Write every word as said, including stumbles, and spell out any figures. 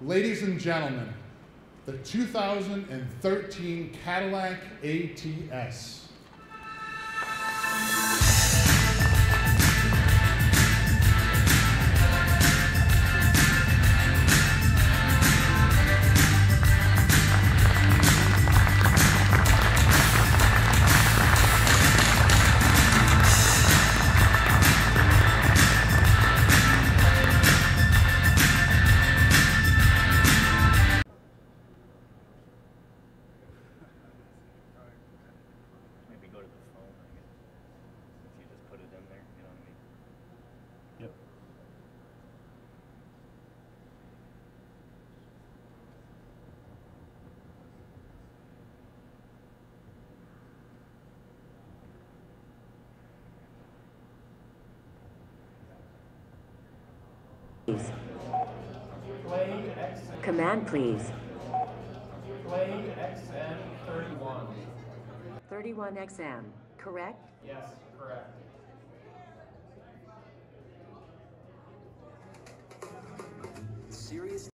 Ladies and gentlemen, the two thousand thirteen Cadillac A T S. Maybe go to the phone, I guess. If you just put it in there, you know what I mean? Yep. Plane X M. Command, please. Plane X M thirty-one. thirty-one X M, correct? Yes, correct. Serious.